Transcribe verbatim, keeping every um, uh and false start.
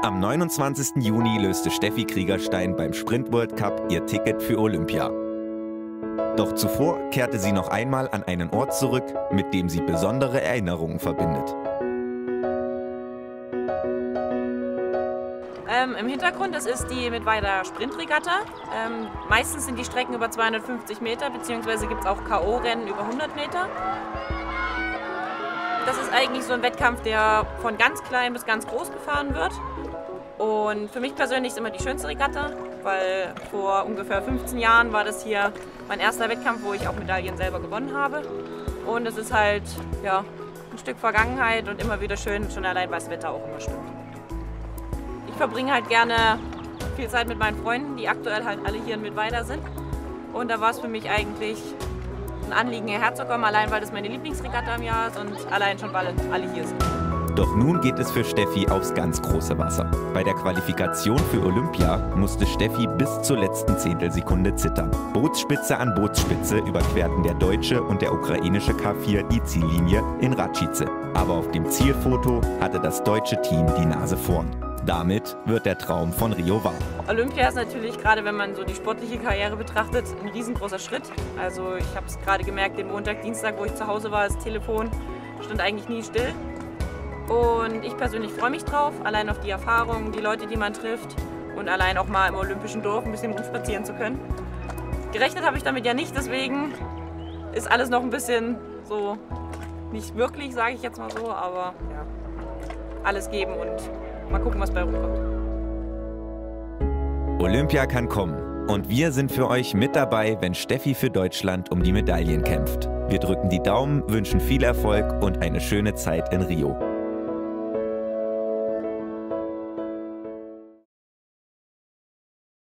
Am neunundzwanzigsten Juni löste Steffi Kriegerstein beim Sprint World Cup ihr Ticket für Olympia. Doch zuvor kehrte sie noch einmal an einen Ort zurück, mit dem sie besondere Erinnerungen verbindet. Ähm, Im Hintergrund, das ist die Mittweider Sprintregatta. Ähm, meistens sind die Strecken über zweihundertfünfzig Meter, beziehungsweise gibt es auch K O-Rennen über hundert Meter. Das ist eigentlich so ein Wettkampf, der von ganz klein bis ganz groß gefahren wird. Und für mich persönlich ist immer die schönste Regatta, weil vor ungefähr fünfzehn Jahren war das hier mein erster Wettkampf, wo ich auch Medaillen selber gewonnen habe. Und es ist halt ja, ein Stück Vergangenheit und immer wieder schön, schon allein, weil das Wetter auch immer stimmt. Ich verbringe halt gerne viel Zeit mit meinen Freunden, die aktuell halt alle hier in Mittweida sind. Und da war es für mich eigentlich ein Anliegen, hierher zu kommen, allein weil das meine Lieblingsregatta im Jahr ist und allein schon, weil alle hier sind. Doch nun geht es für Steffi aufs ganz große Wasser. Bei der Qualifikation für Olympia musste Steffi bis zur letzten Zehntelsekunde zittern. Bootsspitze an Bootsspitze überquerten der deutsche und der ukrainische K vier die Ziellinie in Račice. Aber auf dem Zielfoto hatte das deutsche Team die Nase vorn. Damit wird der Traum von Rio wahr. Olympia ist natürlich, gerade wenn man so die sportliche Karriere betrachtet, ein riesengroßer Schritt. Also ich habe es gerade gemerkt, den Montag, Dienstag, wo ich zu Hause war, das Telefon stand eigentlich nie still. Und ich persönlich freue mich drauf, allein auf die Erfahrungen, die Leute, die man trifft und allein auch mal im olympischen Dorf ein bisschen rumspazieren zu können. Gerechnet habe ich damit ja nicht, deswegen ist alles noch ein bisschen so, nicht wirklich, sage ich jetzt mal so, aber ja, alles geben und mal gucken, was bei rumkommt. Olympia kann kommen und wir sind für euch mit dabei, wenn Steffi für Deutschland um die Medaillen kämpft. Wir drücken die Daumen, wünschen viel Erfolg und eine schöne Zeit in Rio.